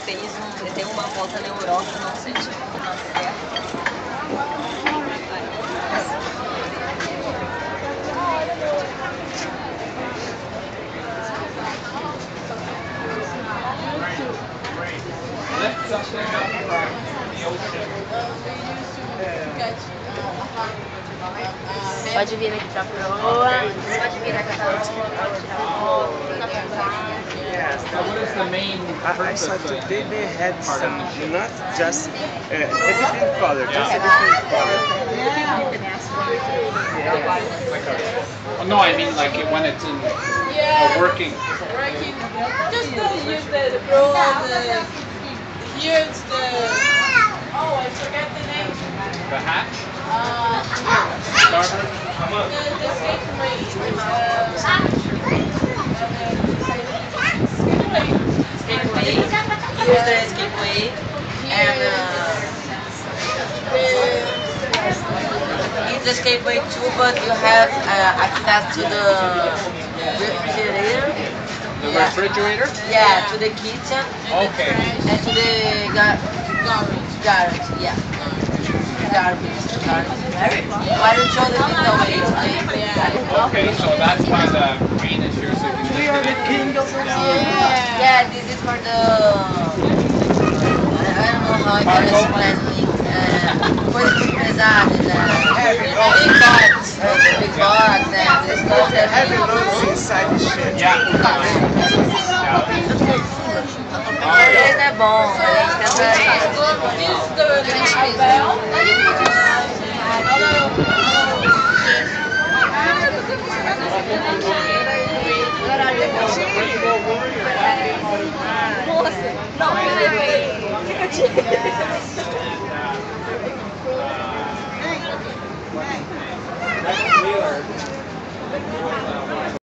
ele tem uma volta na Europa, não sei se na Serra. Pode vir aqui pra proa, pode vir aqui pra tirar foto, Yes. What is the main I saw purpose? today they had some, not just a different color, just a different color. Oh, no, I mean like when it's in working. Working. Just use the pro, here it's the, oh, I forgot the name. The hatch? The skateway. Here's the escapeway, and it's the escapeway too, but you have access to the refrigerator. The refrigerator? Yeah, to the kitchen. Okay. And to the garbage. Yeah. Garbage. Why don't you show the window way? Okay, so that's why the green is here, so you can We are the king of Yeah, this is for the, I don't know how I can explain it. For the big pesados, big box, and the stuff that heavy loads inside the ship. Yeah. Esse é bom, a gente tenta...